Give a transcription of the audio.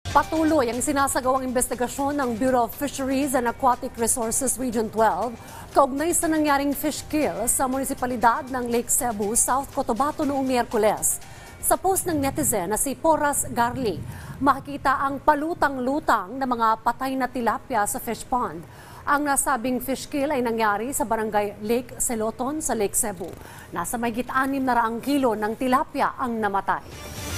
Patuloy ang sinasagawang investigasyon ng Bureau of Fisheries and Aquatic Resources Region 12 kaugnay sa nangyaring fish kill sa munisipalidad ng Lake Sebu, South Cotabato noong Miyerkules. Sa post ng netizen na si Porras Garli, makikita ang palutang-lutang na mga patay na tilapia sa fish pond. Ang nasabing fish kill ay nangyari sa barangay Lake Seloton sa Lake Cebu. Nasa mahigit 600 kilo ng tilapia ang namatay.